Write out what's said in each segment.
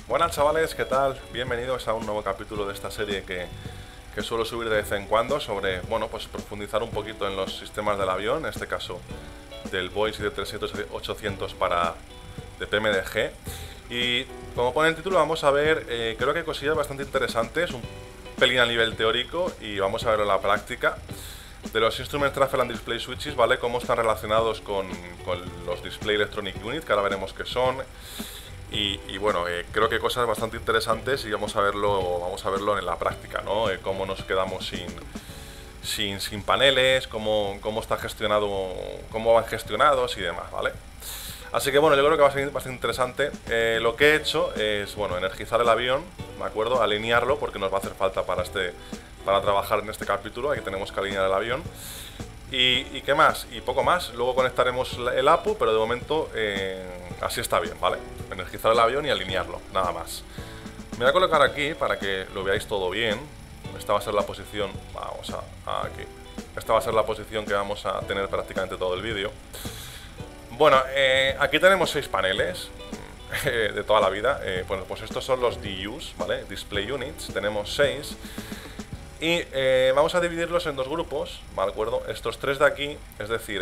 Buenas chavales, ¿qué tal? Bienvenidos a un nuevo capítulo de esta serie que suelo subir de vez en cuando sobre, bueno, pues profundizar un poquito en los sistemas del avión, en este caso del Boeing 737-800 de PMDG. Y como pone el título, vamos a ver, creo que hay cosillas bastante interesantes, un pelín a nivel teórico, y vamos a verlo en la práctica. De los Instrument Transfer and Display Switches, ¿vale? Cómo están relacionados con los Display Electronic Unit, que ahora veremos qué son. Y bueno, creo que cosas bastante interesantes y vamos a verlo en la práctica, ¿no? Cómo nos quedamos sin paneles, cómo está gestionado, cómo van gestionados y demás, ¿vale? Así que bueno, yo creo que va a ser bastante interesante. Lo que he hecho es, bueno, energizar el avión, ¿de acuerdo? Alinearlo porque nos va a hacer falta para trabajar en este capítulo. Aquí tenemos que alinear el avión. ¿Y qué más? Y poco más. Luego conectaremos el APU, pero de momento así está bien, ¿vale? Energizar el avión y alinearlo, nada más. Me voy a colocar aquí para que lo veáis todo bien. Esta va a ser la posición, vamos a aquí. Esta va a ser la posición que vamos a tener prácticamente todo el vídeo. Bueno, aquí tenemos 6 paneles de toda la vida. Bueno, pues estos son los DUs, ¿vale? Display Units, tenemos 6. Y vamos a dividirlos en dos grupos, ¿de acuerdo? Estos 3 de aquí, es decir,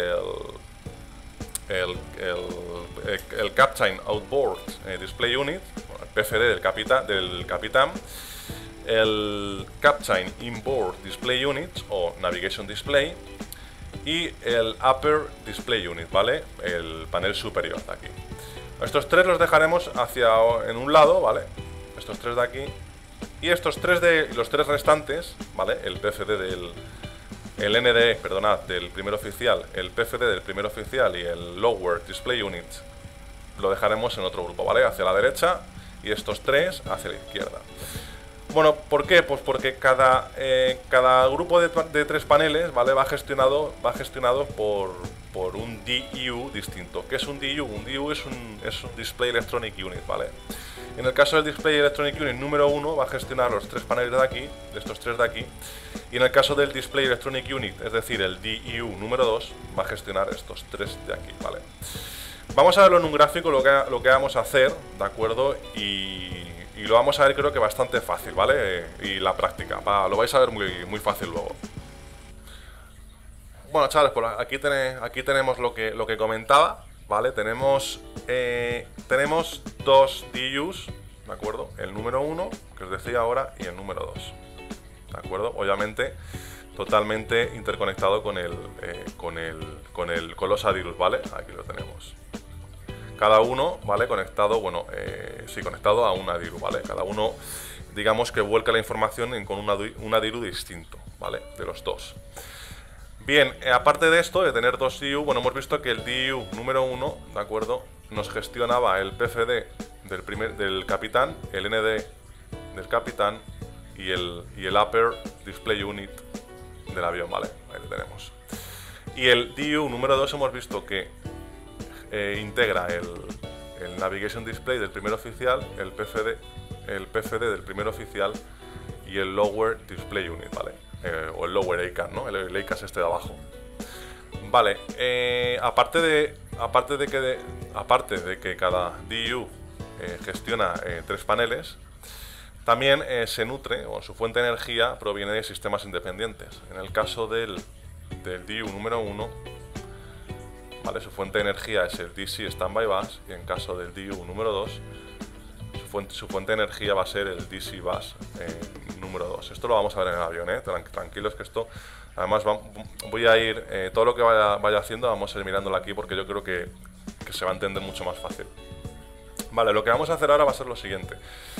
el Captain Outboard Display Unit, bueno, el PFD del capitán, el Captain Inboard Display Unit o Navigation Display y el Upper Display Unit, ¿vale? El panel superior de aquí. Estos 3 los dejaremos en un lado, ¿vale? Estos 3 de aquí. Y los 3 restantes, ¿vale? El PFD el NDE, perdonad, del primer oficial, el PFD del primer oficial y el Lower Display Unit lo dejaremos en otro grupo, ¿vale? Hacia la derecha y estos 3 hacia la izquierda. Bueno, ¿por qué? Pues porque cada grupo de 3 paneles, ¿vale? Va gestionado por un DU distinto. ¿Qué es un DU? Un DU es un Display Electronic Unit, ¿vale? En el caso del Display Electronic Unit número 1 va a gestionar los 3 paneles de aquí, de estos 3 de aquí. Y en el caso del Display Electronic Unit, es decir, el DU número 2, va a gestionar estos 3 de aquí, ¿vale? Vamos a verlo en un gráfico lo que vamos a hacer, ¿de acuerdo? Y lo vamos a ver creo que bastante fácil, ¿vale? Y la práctica, lo vais a ver muy fácil luego. Bueno, chavales, pues aquí tenemos lo que comentaba, ¿vale? Tenemos 2 DUs, ¿de acuerdo? El número 1, que os decía ahora, y el número 2, ¿de acuerdo? Obviamente totalmente interconectado con los ADIRUS, ¿vale? Aquí lo tenemos. Cada uno, ¿vale? Conectado, bueno, sí, conectado a un ADIRU, ¿vale? Cada uno, digamos que vuelca la información con un ADIRU distinto, ¿vale? De los 2. Bien, aparte de esto, de tener 2 DU, bueno, hemos visto que el DU número 1, ¿de acuerdo? Nos gestionaba el PFD del capitán, el ND del capitán y el Upper Display Unit del avión, ¿vale? Ahí lo tenemos. Y el DU número 2 hemos visto que integra el Navigation Display del primer oficial, el PFD del primer oficial y el Lower Display Unit, ¿vale? O el Lower ACAS, ¿no? El ACAS este de abajo. Vale, aparte de que cada DU gestiona 3 paneles, también se nutre, o su fuente de energía proviene de sistemas independientes. En el caso del DU número 1, ¿vale? Su fuente de energía es el DC Standby Bus, y en caso del DU número 2, su fuente de energía va a ser el DC Bus número 2. Esto lo vamos a ver en el avión, tranquilos que esto, además voy a ir, todo lo que vaya haciendo vamos a ir mirándolo aquí porque yo creo que se va a entender mucho más fácil. Vale, lo que vamos a hacer ahora va a ser lo siguiente.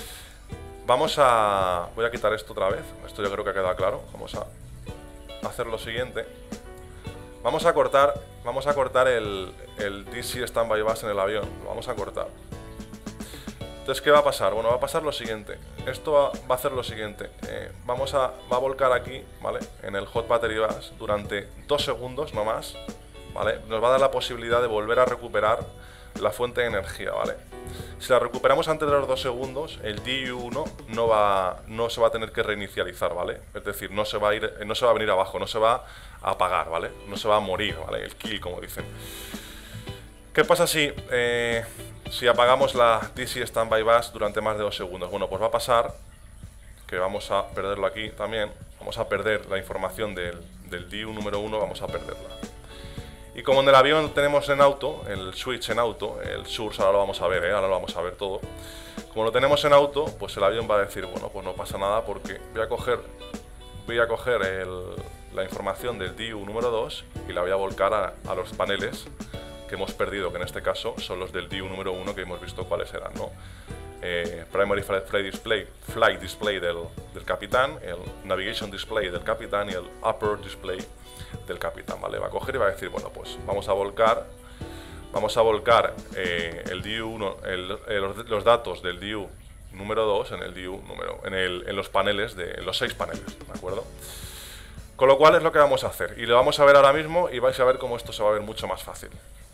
Voy a quitar esto otra vez, esto yo creo que ha quedado claro. Vamos a hacer lo siguiente. Vamos a cortar el DC Standby Bus en el avión, lo vamos a cortar. Entonces, ¿qué va a pasar? Bueno, va a pasar lo siguiente. Esto va a hacer lo siguiente. Va a volcar aquí, ¿vale? En el Hot Battery Bus durante 2 segundos, no más, ¿vale? Nos va a dar la posibilidad de volver a recuperar la fuente de energía, ¿vale? Si la recuperamos antes de los 2 segundos, el DU1 no se va a tener que reinicializar, ¿vale? Es decir, no se va a venir abajo, no se va a apagar, ¿vale? No se va a morir, ¿vale? El kill, como dicen. ¿Qué pasa si apagamos la DC Standby Bus durante más de 2 segundos? Bueno, pues va a pasar que vamos a perderlo aquí también. Vamos a perder la información del DIU número 1, vamos a perderla. Y como en el avión tenemos en auto, el switch en auto, el source, ahora lo vamos a ver, ahora lo vamos a ver todo. Como lo tenemos en auto, pues el avión va a decir, bueno, pues no pasa nada porque voy a coger la información del DIU número 2 y la voy a volcar a los paneles que hemos perdido, que en este caso son los del DIU número 1 que hemos visto cuáles eran, ¿no? Primary Flight Display del capitán, el Navigation Display del capitán y el Upper Display del capitán, ¿vale? Va a coger y va a decir, bueno, pues vamos a volcar el DIU 1, los datos del DIU número 2 en los paneles, en los 6 paneles, ¿de acuerdo? Con lo cual es lo que vamos a hacer y lo vamos a ver ahora mismo y vais a ver cómo esto se va a ver mucho más fácil.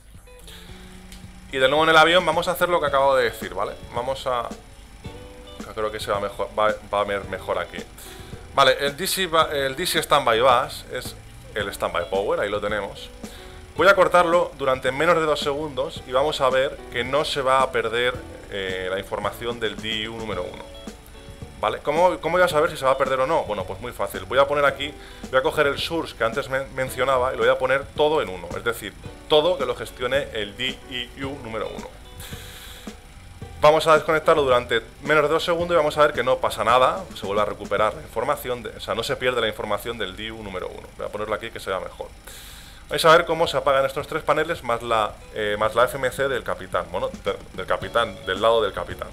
Y de nuevo en el avión vamos a hacer lo que acabo de decir, ¿vale? Creo que se va a ver mejor aquí. Vale, el DC Standby Bus es el Standby Power, ahí lo tenemos. Voy a cortarlo durante menos de 2 segundos y vamos a ver que no se va a perder la información del DIU número 1. ¿Vale? ¿Cómo voy a saber si se va a perder o no? Bueno, pues muy fácil. Voy a poner aquí, voy a coger el source que antes mencionaba y lo voy a poner todo en uno. Es decir, todo que lo gestione el DIU número 1. Vamos a desconectarlo durante menos de 2 segundos y vamos a ver que no pasa nada. Se vuelve a recuperar la información, o sea, no se pierde la información del DIU número 1. Voy a ponerlo aquí que se vea mejor. Vais a ver cómo se apagan estos 3 paneles más la FMC del capitán. Bueno, del capitán, del lado del capitán.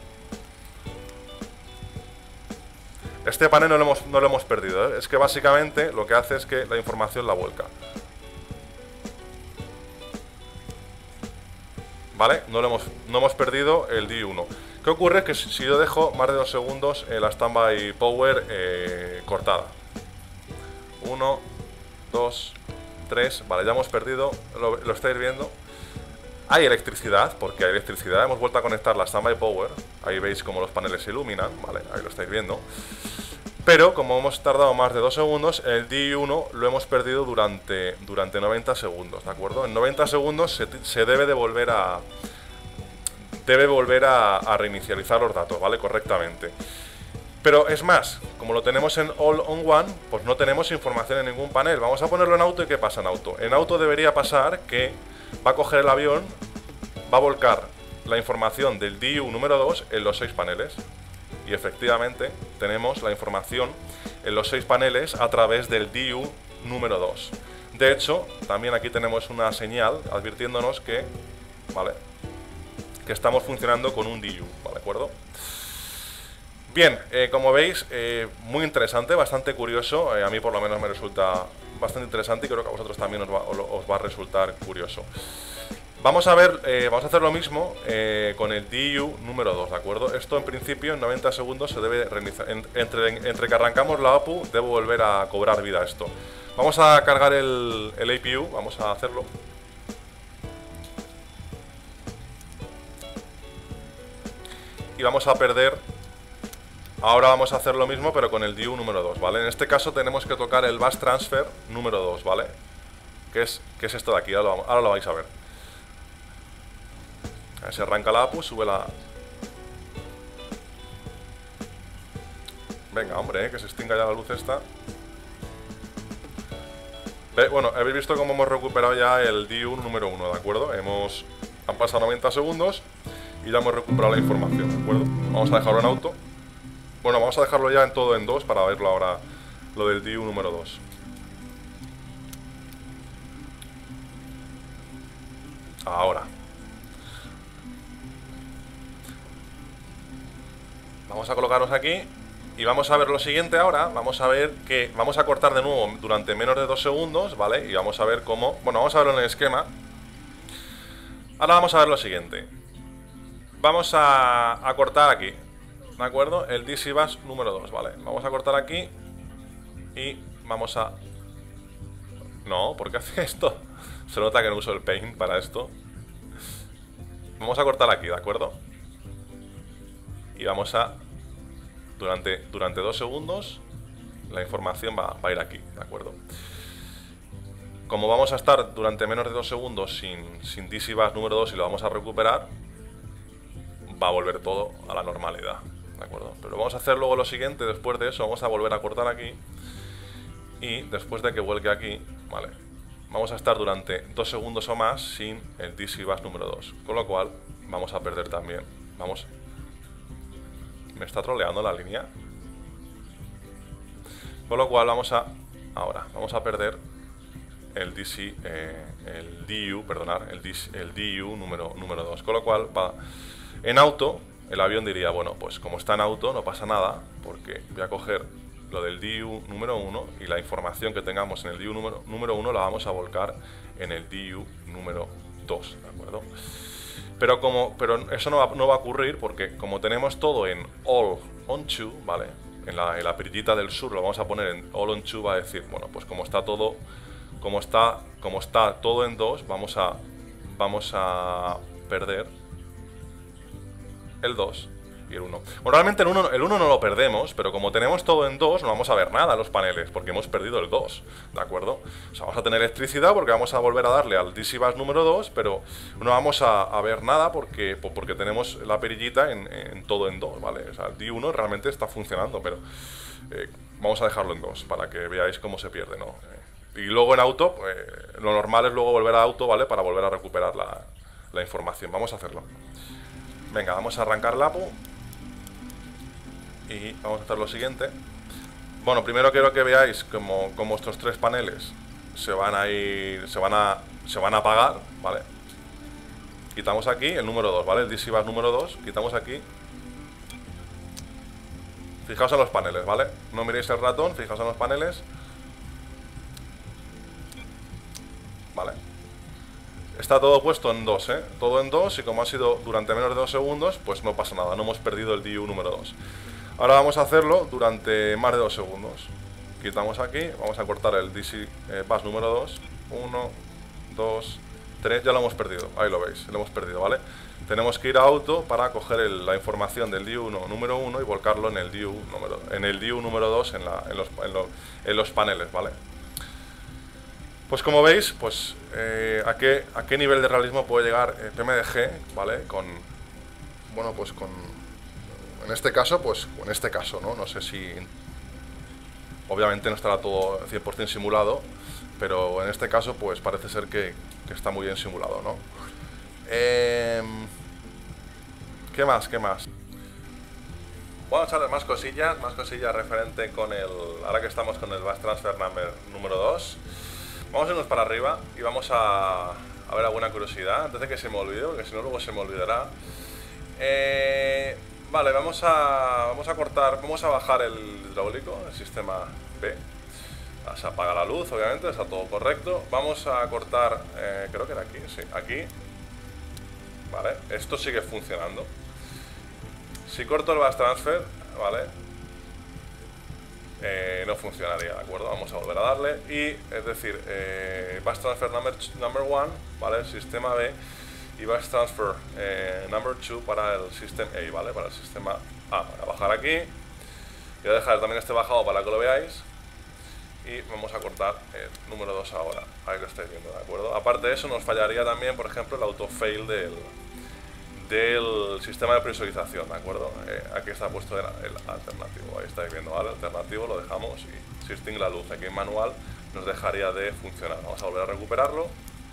Este panel no lo hemos perdido, ¿eh? Es que básicamente lo que hace es que la información la vuelca. ¿Vale? No hemos perdido el DIU1. ¿Qué ocurre? Que si yo dejo más de 2 segundos la Standby Power cortada. 1, 2, 3. Vale, ya hemos perdido. Lo estáis viendo. Hay electricidad, porque hay electricidad. Hemos vuelto a conectar la Standby Power. Ahí veis cómo los paneles se iluminan. Vale, ahí lo estáis viendo. Pero como hemos tardado más de 2 segundos, el DI1 lo hemos perdido durante 90 segundos, ¿de acuerdo? En 90 segundos se debe de volver a reinicializar los datos, ¿vale? Correctamente. Pero es más, como lo tenemos en All on One, pues no tenemos información en ningún panel. Vamos a ponerlo en auto y ¿qué pasa en auto? En auto debería pasar que va a coger el avión, va a volcar la información del DIU número 2 en los 6 paneles. Y efectivamente tenemos la información en los 6 paneles a través del DIU número 2. De hecho, también aquí tenemos una señal advirtiéndonos que, ¿vale?, que estamos funcionando con un DIU, ¿vale? ¿De acuerdo? Bien, como veis, muy interesante, bastante curioso. A mí por lo menos me resulta bastante interesante y creo que a vosotros también os va a resultar curioso. Vamos a hacer lo mismo con el DIU número 2, ¿de acuerdo? Esto en principio en 90 segundos se debe reiniciar. Entre que arrancamos la APU, debo volver a cobrar vida esto. Vamos a cargar el APU, vamos a hacerlo. Y vamos a perder. Ahora vamos a hacer lo mismo pero con el DIU número 2, ¿vale? En este caso tenemos que tocar el Bus Transfer número 2, ¿vale? ¿Qué es esto de aquí? Ahora lo vais a ver. A ver si arranca la APU, sube la... Venga, hombre, que se extinga ya la luz esta. Bueno, habéis visto cómo hemos recuperado ya el DIU número 1, ¿de acuerdo? Han pasado 90 segundos y ya hemos recuperado la información, ¿de acuerdo? Vamos a dejarlo en auto. Bueno, vamos a dejarlo ya en todo en 2 para verlo ahora, lo del DIU número 2. Ahora. Vamos a colocarnos aquí y vamos a ver lo siguiente ahora. Vamos a ver que vamos a cortar de nuevo durante menos de 2 segundos, ¿vale? Y vamos a ver cómo... Bueno, vamos a verlo en el esquema. Ahora vamos a ver lo siguiente. Vamos a cortar aquí, ¿de acuerdo? El DC Bus número 2, ¿vale? Vamos a cortar aquí y vamos a... No, ¿por qué hace esto? Se nota que no uso el Paint para esto. Vamos a cortar aquí, ¿de acuerdo? Y vamos a... Durante 2 segundos la información va a ir aquí, ¿de acuerdo? como vamos a estar durante menos de 2 segundos sin DC bus número 2 y lo vamos a recuperar, va a volver todo a la normalidad, ¿de acuerdo? Pero vamos a hacer luego lo siguiente. Después de eso vamos a volver a cortar aquí, y después de que vuelque aquí, ¿vale?, vamos a estar durante 2 segundos o más sin el DC bus número 2, con lo cual vamos a perder también. Vamos, me está troleando la línea, con lo cual vamos a perder el DC, el DU, perdonar, el DU número 2, con lo cual en auto el avión diría, bueno, pues como está en auto no pasa nada, porque voy a coger lo del DU número 1 y la información que tengamos en el DU número 1 la vamos a volcar en el DU número 2, ¿de acuerdo? Pero eso no va a ocurrir, porque como tenemos todo en All on 2, ¿vale?, en la perillita del sur lo vamos a poner en All on 2, va a decir, bueno, pues como está todo en 2, vamos a perder el 2 y el 1. Bueno, realmente el 1 no lo perdemos, pero como tenemos todo en 2, no vamos a ver nada en los paneles, porque hemos perdido el 2, ¿de acuerdo? O sea, vamos a tener electricidad porque vamos a volver a darle al DC bus número 2, pero no vamos a ver nada porque tenemos la perillita en todo en 2, ¿vale? O sea, el D1 realmente está funcionando, pero vamos a dejarlo en 2 para que veáis cómo se pierde, ¿no? Y luego en auto, lo normal es luego volver a auto, ¿vale?, para volver a recuperar la información. Vamos a hacerlo. Venga, vamos a arrancar la APU y vamos a hacer lo siguiente. Bueno, primero quiero que veáis cómo estos 3 paneles se van a apagar, ¿vale? Quitamos aquí el número 2, ¿vale? El DC bus número 2, quitamos aquí. Fijaos en los paneles, ¿vale? No miréis el ratón, fijaos en los paneles. Vale. Está todo puesto en 2, ¿eh? Todo en 2, y como ha sido durante menos de 2 segundos, pues no pasa nada, no hemos perdido el DU número 2. Ahora vamos a hacerlo durante más de 2 segundos. Quitamos aquí, vamos a cortar el DC bus número 2. 1, 2, 3, ya lo hemos perdido, ahí lo veis, lo hemos perdido, ¿vale? Tenemos que ir a auto para coger la información del DU número 1 y volcarlo en el DU número 2 en los paneles, ¿vale? Pues como veis, pues a qué nivel de realismo puede llegar PMDG, ¿vale? Bueno, pues en este caso, ¿no? No sé si... Obviamente no estará todo 100% simulado, pero en este caso, pues parece ser que está muy bien simulado, ¿no? ¿Qué más? Bueno, chavales, más cosillas referente con ahora que estamos con el Bus Transfer Number número 2. Vamos a irnos para arriba y vamos a ver alguna curiosidad antes de que se me olvide, porque si no luego se me olvidará. Vale, vamos a bajar el hidráulico, el sistema B. Se apaga la luz, obviamente, está todo correcto. Vamos a cortar, creo que era aquí, sí, aquí. Vale, esto sigue funcionando. Si corto el Bus Transfer, vale, no funcionaría, ¿de acuerdo? Vamos a volver a darle y, es decir, Bus Transfer number 1, ¿vale? Sistema B, y Bus Transfer number 2 para el System A, ¿vale? Para el sistema A. Voy a bajar aquí, voy a dejar también este bajado para que lo veáis y vamos a cortar el número 2 ahora, ahí lo estáis viendo, ¿de acuerdo? Aparte de eso, nos fallaría también, por ejemplo, el autofail del sistema de presurización, ¿de acuerdo? Aquí está puesto el alternativo, ahí estáis viendo, ¿vale? El alternativo lo dejamos y si extingue la luz aquí en manual nos dejaría de funcionar. Vamos a volver a recuperarlo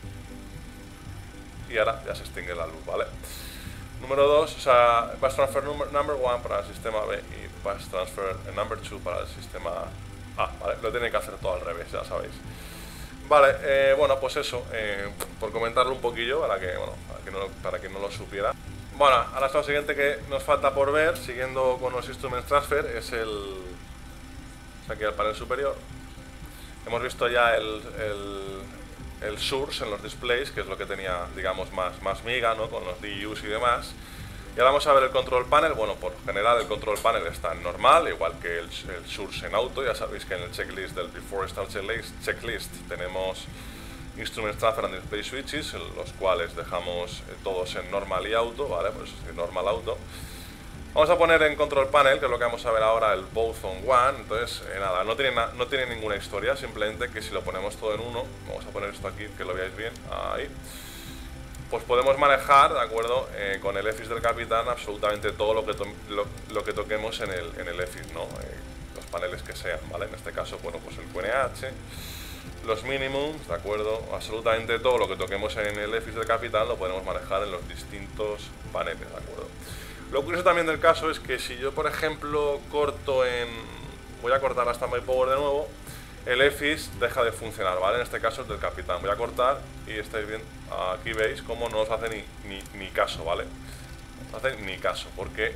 y ahora ya se extingue la luz, ¿vale? Número 2, o sea, Bus Transfer number 1 para el sistema B y Bus Transfer number 2 para el sistema A, ¿vale? Lo tiene que hacer todo al revés, ya sabéis. Vale, bueno, pues eso, por comentarlo un poquillo para que no lo supiera. Bueno, ahora lo siguiente que nos falta por ver, siguiendo con los Instruments Transfer, es aquí el panel superior. Hemos visto ya el source en los displays, que es lo que tenía, digamos, más miga, ¿no? Con los DUs y demás. Y ahora vamos a ver el control panel. Bueno, por general el control panel está en normal, igual que el source en auto. Ya sabéis que en el checklist del Before Start Checklist tenemos Instruments Transfer and Display Switches, los cuales dejamos todos en normal y auto, ¿vale? Por eso es normal auto. Vamos a poner en control panel, que es lo que vamos a ver ahora, el both on one. Entonces, nada, no tiene ninguna historia, simplemente que si lo ponemos todo en uno, vamos a poner esto aquí, que lo veáis bien, ahí, pues podemos manejar, ¿de acuerdo? Con el EFIX del capitán absolutamente todo lo que toquemos en el EFIX, ¿no? Los paneles que sean, ¿vale? En este caso, bueno, pues el QNH, los minimums, ¿de acuerdo? Absolutamente todo lo que toquemos en el EFIX del capitán lo podemos manejar en los distintos paneles, ¿de acuerdo? Lo curioso también del caso es que si yo, por ejemplo, corto en... voy a cortar la Standby Power de nuevo, el EFIX deja de funcionar, ¿vale? En este caso es del capitán. Voy a cortar y estáis bien, aquí veis cómo no os hace ni caso, ¿vale? No os hace ni caso, porque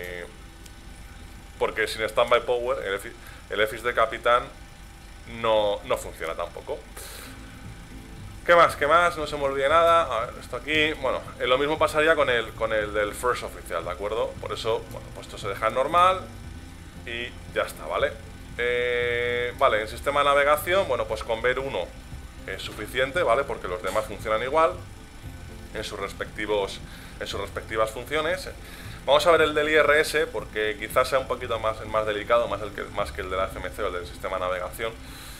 sin Standby Power el EFIX de capitán no funciona tampoco. ¿Qué más? ¿Qué más? No se me olvide nada. A ver, esto aquí... Bueno, lo mismo pasaría con el del first oficial, ¿de acuerdo? Por eso, bueno, pues esto se deja en normal y ya está, ¿vale? Vale, en sistema de navegación, bueno, pues con ver uno es suficiente, ¿vale? Porque los demás funcionan igual en sus respectivas funciones. Vamos a ver el del IRS, porque quizás sea un poquito más delicado, más que el de la FMC o el del sistema de navegación.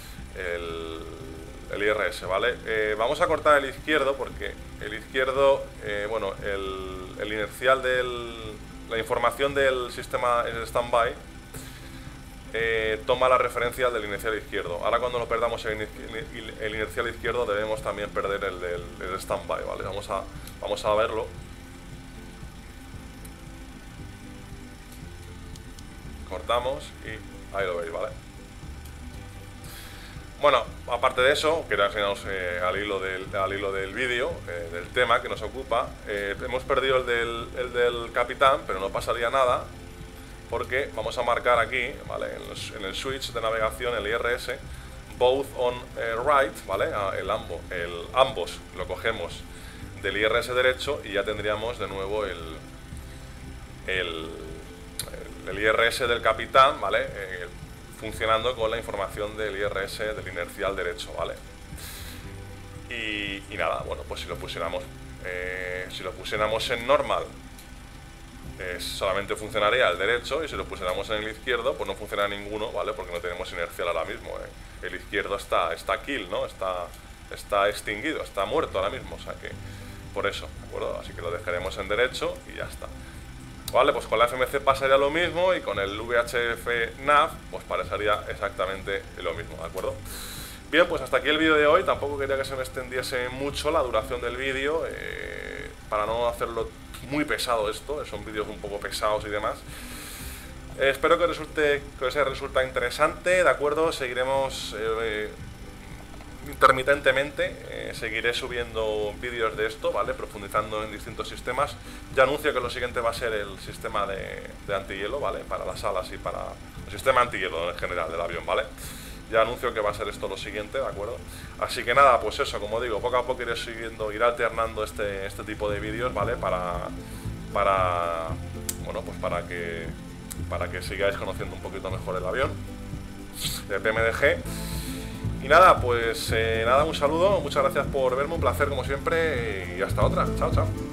El IRS, ¿vale? Vamos a cortar el izquierdo porque el izquierdo, bueno, el inercial la información del sistema en el standby toma la referencia del inercial izquierdo. Ahora cuando lo perdamos el inercial izquierdo debemos también perder el standby, ¿vale? Vamos a verlo. Cortamos y ahí lo veis, ¿vale? Bueno, aparte de eso, quería enseñaros al hilo del vídeo, del tema que nos ocupa. Hemos perdido el del capitán, pero no pasaría nada, porque vamos a marcar aquí, ¿vale? En el switch de navegación, el IRS, both on right, ¿vale? Ambos lo cogemos del IRS derecho y ya tendríamos de nuevo el IRS del capitán, ¿vale? Funcionando con la información del IRS del inercial derecho, ¿vale? Y nada, bueno, pues si lo pusiéramos en normal, solamente funcionaría el derecho, y si lo pusiéramos en el izquierdo, pues no funcionará ninguno, ¿vale? Porque no tenemos inercial ahora mismo, El izquierdo está kill, ¿no? Está extinguido, está muerto ahora mismo, o sea que por eso, ¿de acuerdo? Así que lo dejaremos en derecho y ya está. Vale, pues con la FMC pasaría lo mismo y con el VHF nav pues pasaría exactamente lo mismo, ¿de acuerdo? Bien, pues hasta aquí el vídeo de hoy. Tampoco quería que se me extendiese mucho la duración del vídeo, para no hacerlo muy pesado esto, son vídeos un poco pesados y demás. Espero que os resulte interesante, ¿de acuerdo? Seguiremos intermitentemente, seguiré subiendo vídeos de esto, ¿vale? Profundizando en distintos sistemas. Ya anuncio que lo siguiente va a ser el sistema de antihielo, ¿vale? Para las alas y para el sistema antihielo en general del avión, ¿vale? Ya anuncio que va a ser esto lo siguiente, ¿de acuerdo? Así que nada, pues eso, como digo, poco a poco iré alternando este tipo de vídeos, ¿vale? Bueno, pues para que sigáis conociendo un poquito mejor el avión de PMDG. Y nada, pues nada, un saludo, muchas gracias por verme, un placer como siempre y hasta otra. Chao, chao.